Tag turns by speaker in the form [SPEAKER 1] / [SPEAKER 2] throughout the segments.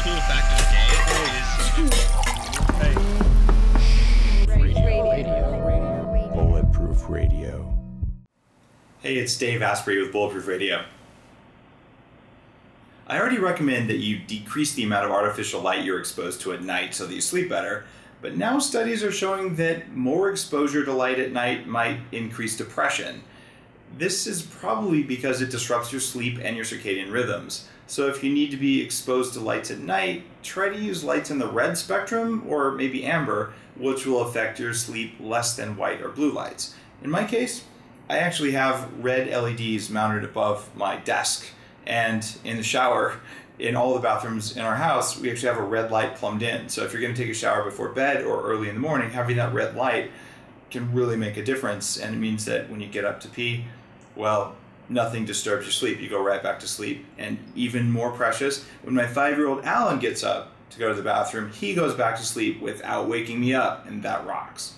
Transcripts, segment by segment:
[SPEAKER 1] cool fact of the day is
[SPEAKER 2] Radio. Bulletproof Radio.
[SPEAKER 3] Hey, it's Dave Asprey with Bulletproof Radio. I already recommend that you decrease the amount of artificial light you're exposed to at night so that you sleep better, but now studies are showing that more exposure to light at night might increase depression. This is probably because it disrupts your sleep and your circadian rhythms. So if you need to be exposed to lights at night, try to use lights in the red spectrum or maybe amber, which will affect your sleep less than white or blue lights. In my case, I actually have red LEDs mounted above my desk, and in the shower, in all the bathrooms in our house, we actually have a red light plumbed in. So if you're going to take a shower before bed or early in the morning, having that red light can really make a difference, and it means that when you get up to pee, well, nothing disturbs your sleep. You go right back to sleep. And even more precious, when my 5-year-old Alan gets up to go to the bathroom, he goes back to sleep without waking me up, and that rocks.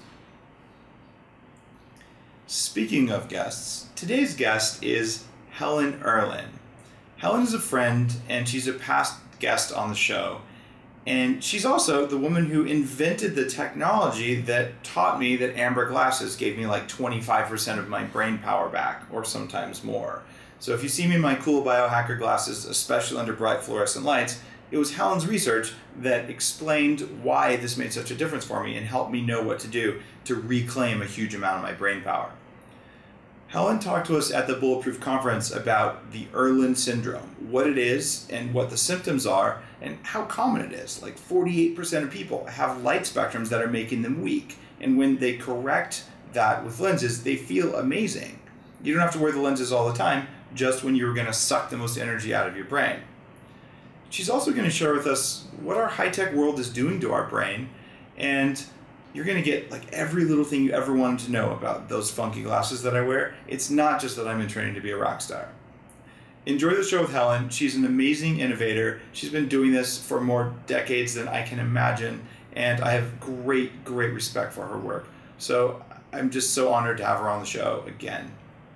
[SPEAKER 3] Speaking of guests, today's guest is Helen Irlen. Helen is a friend, and she's a past guest on the show. And she's also the woman who invented the technology that taught me that amber glasses gave me like 25% of my brain power back, or sometimes more. So if you see me in my cool biohacker glasses, especially under bright fluorescent lights, it was Helen's research that explained why this made such a difference for me and helped me know what to do to reclaim a huge amount of my brain power. Helen talked to us at the Bulletproof Conference about the Irlen Syndrome, what it is and what the symptoms are and how common it is. Like 48% of people have light spectrums that are making them weak. And when they correct that with lenses, they feel amazing. You don't have to wear the lenses all the time, just when you're going to suck the most energy out of your brain. She's also going to share with us what our high-tech world is doing to our brain, and you're going to get like every little thing you ever wanted to know about those funky glasses that I wear. It's not just that I'm in training to be a rock star. Enjoy the show with Helen. She's an amazing innovator. She's been doing this for more decades than I can imagine, and I have great respect for her work. So I'm just so honored to have her on the show again.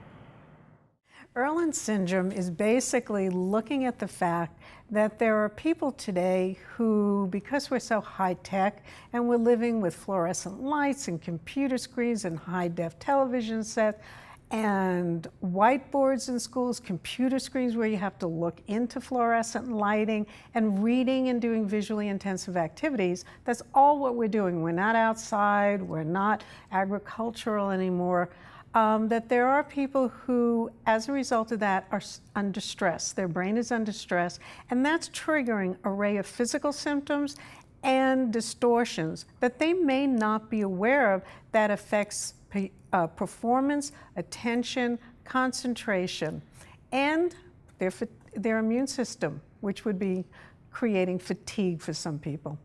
[SPEAKER 4] Irlen Syndrome is basically looking at the fact that there are people today who, because we're so high-tech and we're living with fluorescent lights and computer screens and high-def television sets and whiteboards in schools, computer screens where you have to look into fluorescent lighting, and reading and doing visually intensive activities, that's all what we're doing. We're not outside, we're not agricultural anymore. That there are people who, as a result of that, are under stress. Their brain is under stress, and that's triggering an array of physical symptoms and distortions that they may not be aware of that affects performance, attention, concentration, and their immune system, which would be creating fatigue for some people.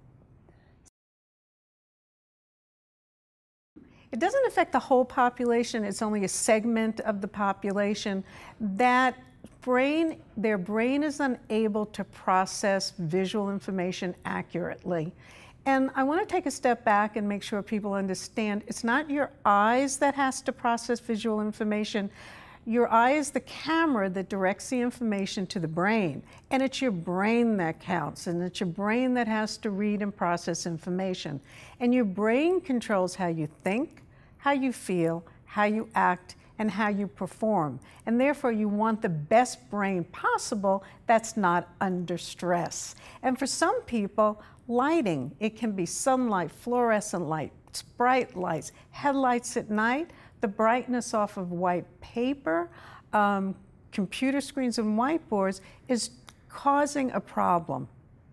[SPEAKER 4] It doesn't affect the whole population, it's only a segment of the population. Their brain is unable to process visual information accurately. And I want to take a step back and make sure people understand it's not your eyes that has to process visual information. Your eye is the camera that directs the information to the brain, and it's your brain that counts, and it's your brain that has to read and process information. And your brain controls how you think, how you feel, how you act, and how you perform. And therefore, you want the best brain possible that's not under stress. And for some people, lighting, it can be sunlight, fluorescent light, bright lights, headlights at night, the brightness off of white paper, computer screens and whiteboards is causing a problem.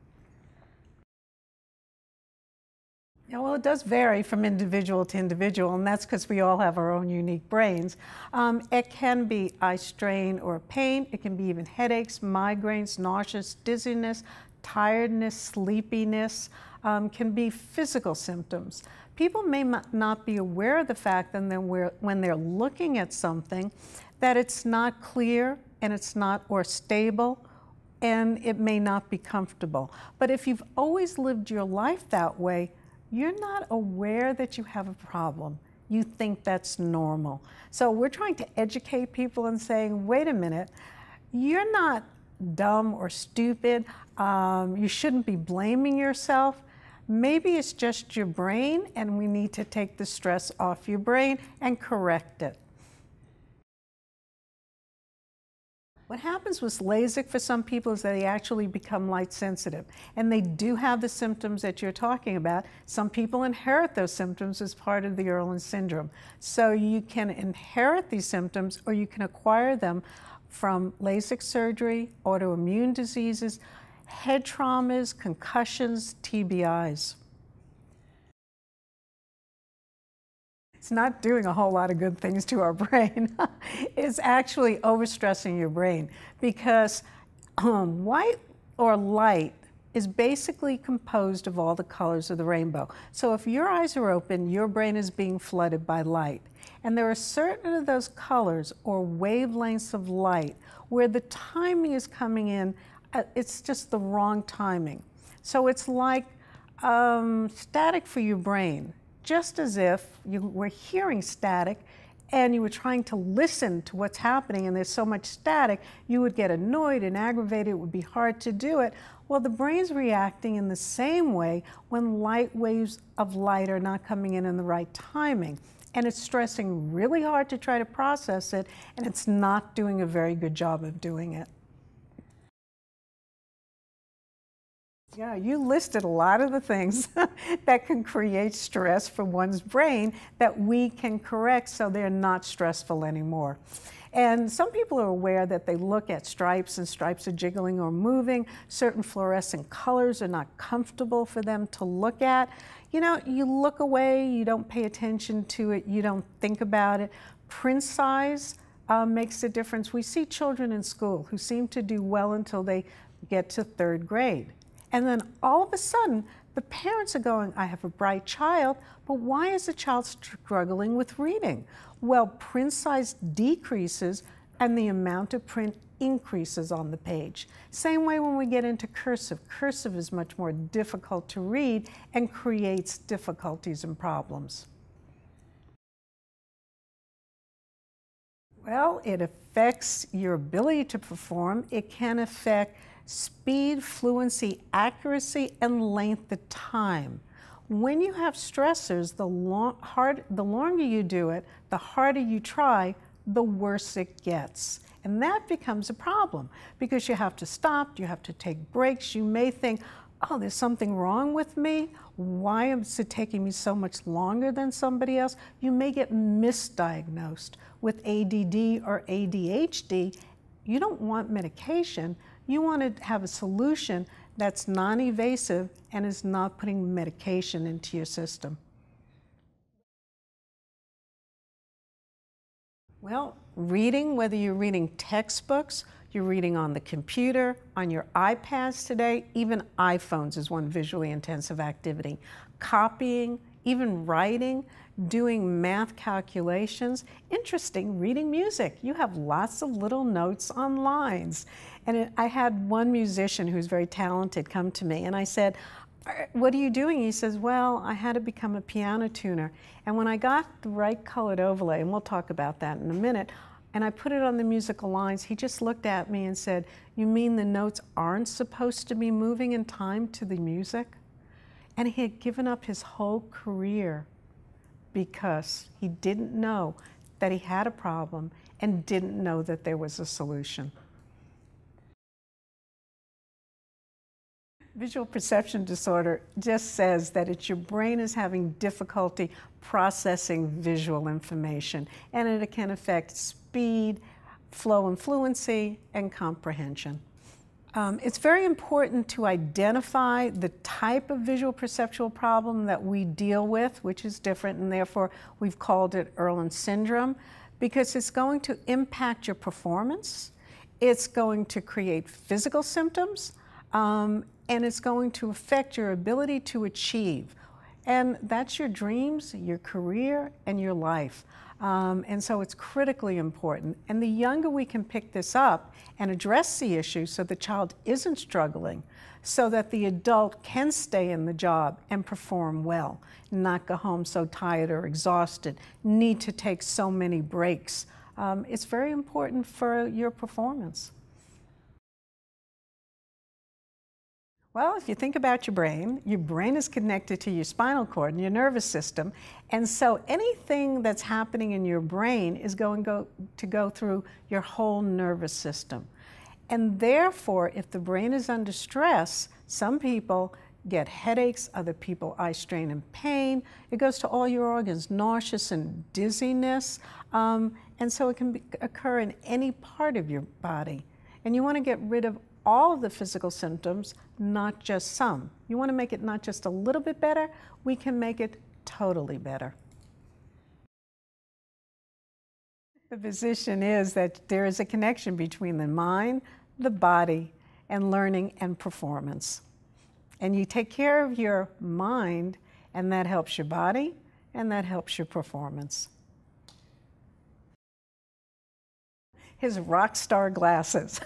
[SPEAKER 4] Yeah, well, it does vary from individual to individual, and that's because we all have our own unique brains. It can be eye strain or pain. It can be even headaches, migraines, nausea, dizziness, tiredness, sleepiness, can be physical symptoms. People may not be aware of the fact that when they're looking at something, that it's not clear and it's not or stable, and it may not be comfortable. But if you've always lived your life that way, you're not aware that you have a problem. You think that's normal. So we're trying to educate people and saying, wait a minute, you're not dumb or stupid. You shouldn't be blaming yourself. Maybe it's just your brain, and we need to take the stress off your brain and correct it. What happens with Lasik for some people is that they actually become light sensitive, and they do have the symptoms that you're talking about. Some people inherit those symptoms as part of the Irlen Syndrome. So you can inherit these symptoms, or you can acquire them from Lasik surgery, autoimmune diseases, head traumas, concussions, TBIs. It's not doing a whole lot of good things to our brain. It's actually overstressing your brain, because white or light is basically composed of all the colors of the rainbow. So if your eyes are open, your brain is being flooded by light. And there are certain of those colors or wavelengths of light where the timing is coming in, it's just the wrong timing. So it's like static for your brain. Just as if you were hearing static and you were trying to listen to what's happening and there's so much static, you would get annoyed and aggravated, it would be hard to do it. Well, the brain's reacting in the same way when light waves of light are not coming in the right timing. And it's stressing really hard to try to process it, and it's not doing a very good job of doing it. Yeah, you listed a lot of the things that can create stress for one's brain that we can correct so they're not stressful anymore. And some people are aware that they look at stripes and stripes are jiggling or moving. Certain fluorescent colors are not comfortable for them to look at. You know, you look away, you don't pay attention to it, you don't think about it. Print size makes a difference. We see children in school who seem to do well until they get to 3rd grade. And then all of a sudden, the parents are going, I have a bright child, but why is the child struggling with reading? Well, print size decreases and the amount of print increases on the page. Same way when we get into cursive. Cursive is much more difficult to read and creates difficulties and problems. Well, it affects your ability to perform. It can affect speed, fluency, accuracy, and length of time. When you have stressors, the longer you do it, the harder you try, the worse it gets. And that becomes a problem because you have to stop, you have to take breaks. You may think, oh, there's something wrong with me. Why is it taking me so much longer than somebody else? You may get misdiagnosed with ADD or ADHD. You don't want medication. You want to have a solution that's non-invasive and is not putting medication into your system. Well, reading, whether you're reading textbooks, you're reading on the computer, on your iPads today, even iPhones is one visually intensive activity. Copying, even writing, doing math calculations. Interesting, reading music. You have lots of little notes on lines. And I had one musician who's very talented come to me, and I said, what are you doing? He says, well, I had to become a piano tuner. And when I got the right colored overlay, and we'll talk about that in a minute, and I put it on the musical lines, he just looked at me and said, you mean the notes aren't supposed to be moving in time to the music? And he had given up his whole career because he didn't know that he had a problem and didn't know that there was a solution. Visual perception disorder just says that it's your brain is having difficulty processing visual information, and it can affect speed, flow and fluency, and comprehension. It's very important to identify the type of visual perceptual problem that we deal with, which is different, and therefore we've called it Irlen Syndrome, because it's going to impact your performance, it's going to create physical symptoms, and it's going to affect your ability to achieve. And that's your dreams, your career, and your life. And so it's critically important. And the younger we can pick this up and address the issue so the child isn't struggling, so that the adult can stay in the job and perform well, not go home so tired or exhausted, need to take so many breaks. It's very important for your performance. Well, if you think about your brain is connected to your spinal cord and your nervous system. And so anything that's happening in your brain is going to go through your whole nervous system. And therefore, if the brain is under stress, some people get headaches, other people eye strain and pain. It goes to all your organs, nauseous and dizziness. And so it can occur in any part of your body. And you want to get rid of all of the physical symptoms, not just some. You want to make it not just a little bit better, we can make it totally better. The position is that there is a connection between the mind, the body, and learning and performance. And you take care of your mind, and that helps your body, and that helps your performance. His rock star glasses.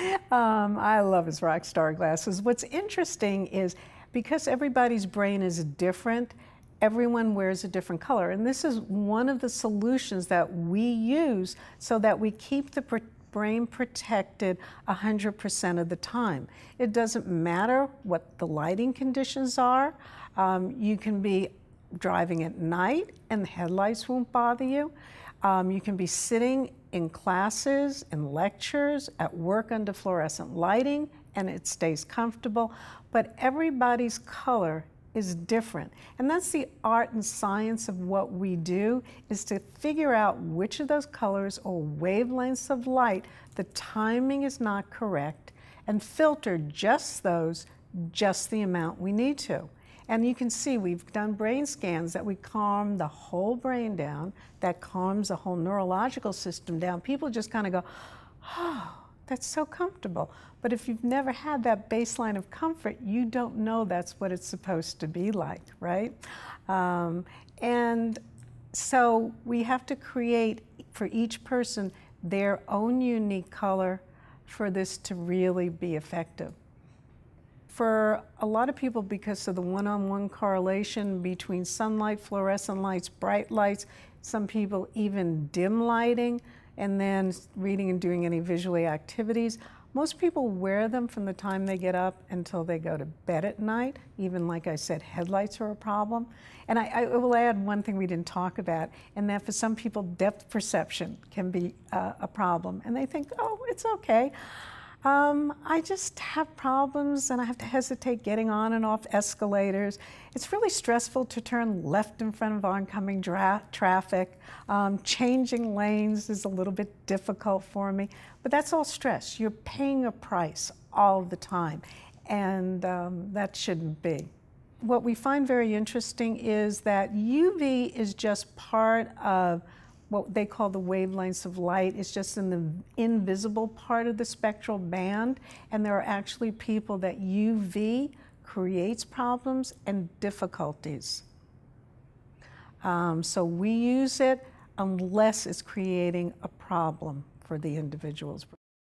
[SPEAKER 4] I love his rock star glasses. What's interesting is because everybody's brain is different, everyone wears a different color. And this is one of the solutions that we use so that we keep the brain protected 100% of the time. It doesn't matter what the lighting conditions are. You can be driving at night and the headlights won't bother you. You can be sitting in classes, in lectures, at work under fluorescent lighting, and it stays comfortable. But everybody's color is different. And that's the art and science of what we do, is to figure out which of those colors or wavelengths of light the timing is not correct, and filter just those, just the amount we need to. And you can see we've done brain scans that we calm the whole brain down, that calms the whole neurological system down. People just kind of go, oh, that's so comfortable. But if you've never had that baseline of comfort, you don't know that's what it's supposed to be like, right? And so we have to create for each person their own unique color for this to really be effective. For a lot of people, because of the one-on-one correlation between sunlight, fluorescent lights, bright lights, some people even dim lighting, and then reading and doing any visually activities, most people wear them from the time they get up until they go to bed at night. Even, like I said, headlights are a problem. And I will add one thing we didn't talk about, and that for some people, depth perception can be a problem. And they think, oh, it's okay. I just have problems and I have to hesitate getting on and off escalators. It's really stressful to turn left in front of oncoming traffic. Changing lanes is a little bit difficult for me, but that's all stress. You're paying a price all the time, and that shouldn't be. What we find very interesting is that UV is just part of what they call the wavelengths of light. It's just in the invisible part of the spectral band, and there are actually people that UV creates problems and difficulties. So we use it unless it's creating a problem for the individuals.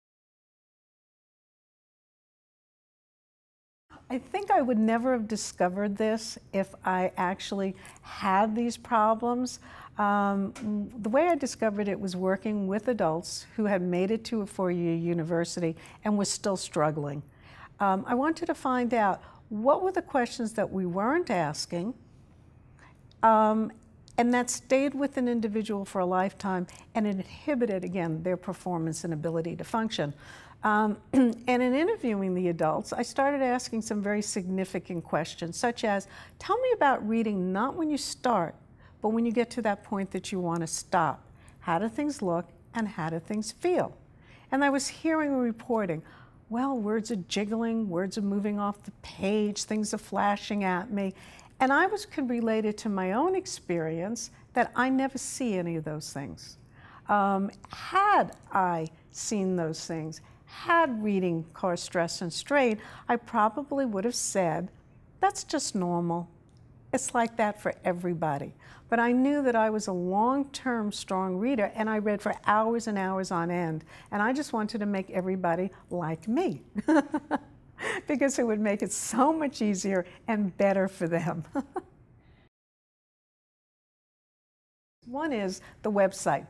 [SPEAKER 4] I think I would never have discovered this if I actually had these problems. The way I discovered it was working with adults who had made it to a four-year university and was still struggling. I wanted to find out what were the questions that we weren't asking, and that stayed with an individual for a lifetime, and it inhibited, again, their performance and ability to function. And in interviewing the adults, I started asking some very significant questions, such as, tell me about reading not when you start, but when you get to that point that you want to stop. How do things look and how do things feel? And I was hearing and reporting, well, words are jiggling, words are moving off the page, things are flashing at me. And I could relate it to my own experience that I never see any of those things. Had I seen those things, had reading caused stress and strain, I probably would have said, that's just normal. It's like that for everybody. But I knew that I was a long-term strong reader, and I read for hours and hours on end. And I just wanted to make everybody like me because it would make it so much easier and better for them. One is the website,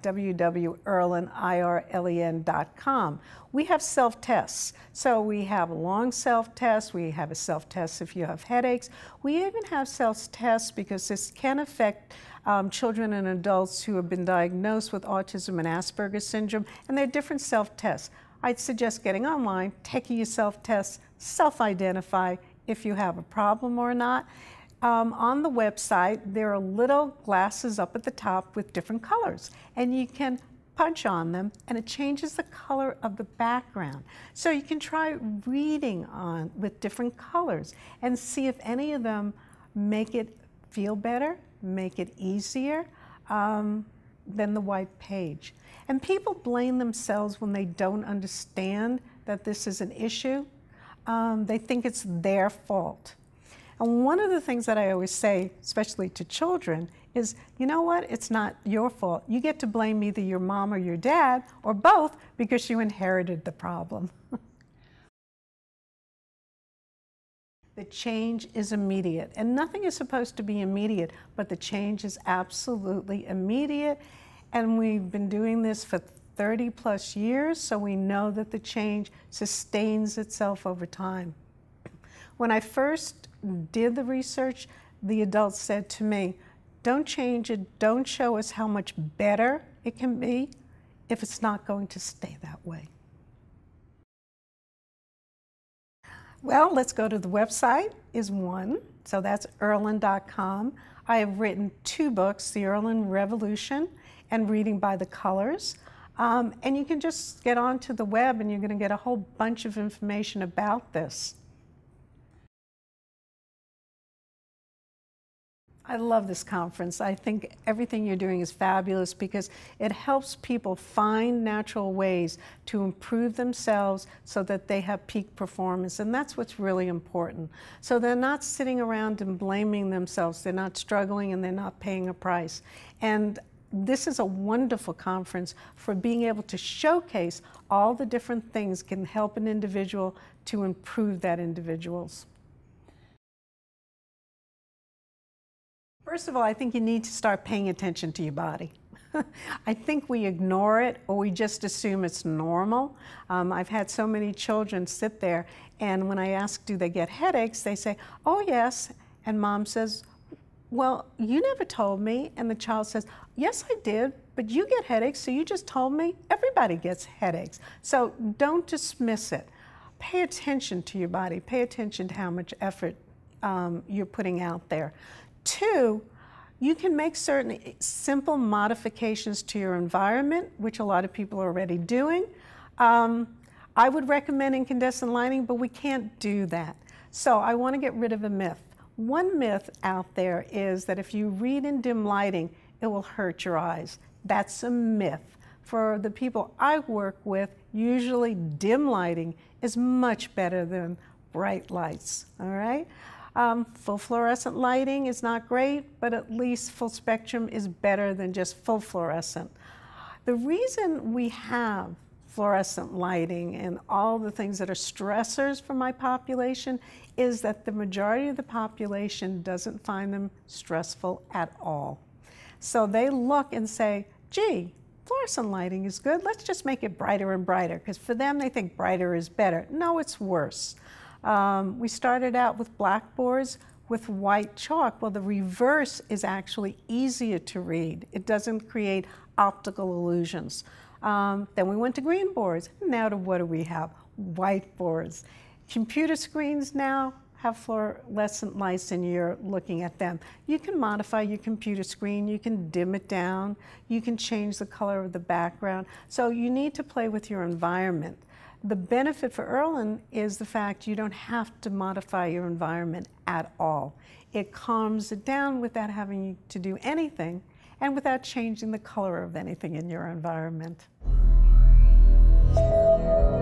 [SPEAKER 4] www.irlen.com. We have self-tests. So we have a long self-test. We have a self-test if you have headaches. We even have self-tests because this can affect children and adults who have been diagnosed with autism and Asperger's syndrome, and there are different self-tests. I'd suggest getting online, taking your self-test, self-identify if you have a problem or not. On the website, there are little glasses up at the top with different colors, and you can punch on them, and it changes the color of the background. So you can try reading on with different colors and see if any of them make it feel better, make it easier than the white page. And people blame themselves when they don't understand that this is an issue. They think it's their fault. And one of the things that I always say, especially to children, is, you know what, it's not your fault. You get to blame either your mom or your dad, or both, because you inherited the problem. The change is immediate, and nothing is supposed to be immediate, but the change is absolutely immediate. And we've been doing this for 30 plus years, so we know that the change sustains itself over time. When I first did the research, the adults said to me, don't change it, don't show us how much better it can be if it's not going to stay that way. Well, let's go to the website is one, so that's Irlen.com. I have written 2 books, The Irlen Revolution and Reading by the Colors. And you can just get onto the web and you're going to get a whole bunch of information about this. I love this conference. I think everything you're doing is fabulous because it helps people find natural ways to improve themselves so that they have peak performance, and that's what's really important. So they're not sitting around and blaming themselves. They're not struggling and they're not paying a price. And this is a wonderful conference for being able to showcase all the different things can help an individual to improve that individual's. First of all, I think you need to start paying attention to your body. I think we ignore it or we just assume it's normal. I've had so many children sit there and when I ask, do they get headaches, they say, oh yes, and mom says, well, you never told me, and the child says, yes, I did, but you get headaches, so you just told me. Everybody gets headaches. So don't dismiss it. Pay attention to your body. Pay attention to how much effort you're putting out there. 2, you can make certain simple modifications to your environment, which a lot of people are already doing. I would recommend incandescent lighting, but we can't do that. So I want to get rid of a myth. One myth out there is that if you read in dim lighting, it will hurt your eyes. That's a myth. For the people I work with, usually dim lighting is much better than bright lights, all right? Full fluorescent lighting is not great, but at least full spectrum is better than just full fluorescent. The reason we have fluorescent lighting and all the things that are stressors for my population is that the majority of the population doesn't find them stressful at all. So they look and say, gee, fluorescent lighting is good, let's just make it brighter and brighter, because for them they think brighter is better. No, it's worse. We started out with blackboards with white chalk. Well, the reverse is actually easier to read. It doesn't create optical illusions. Then we went to green boards. Now to what do we have? White boards. Computer screens now have fluorescent lights and you're looking at them. You can modify your computer screen, you can dim it down, you can change the color of the background. So you need to play with your environment. The benefit for Irlen is the fact you don't have to modify your environment at all. It calms it down without having to do anything and without changing the color of anything in your environment.